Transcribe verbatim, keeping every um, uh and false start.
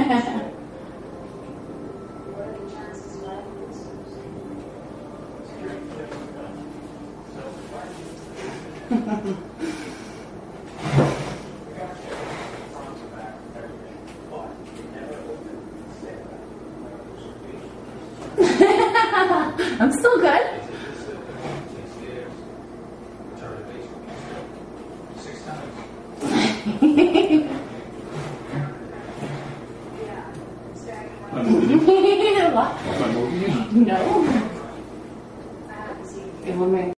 I'm still good. I'm moving you. I'm moving you. No. It will make